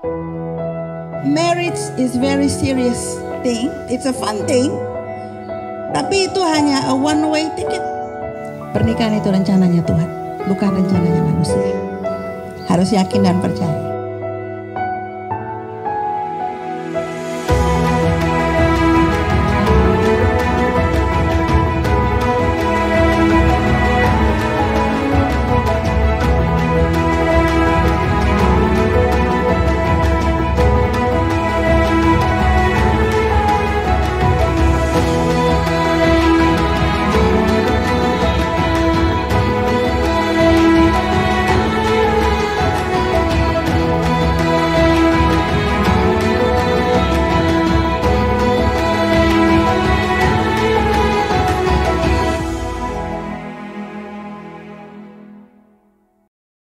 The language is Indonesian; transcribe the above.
Marriage is very serious thing. It's a fun thing. Tapi itu hanya a one way ticket. Pernikahan itu rencananya Tuhan, bukan rencananya manusia. Harus yakin dan percaya.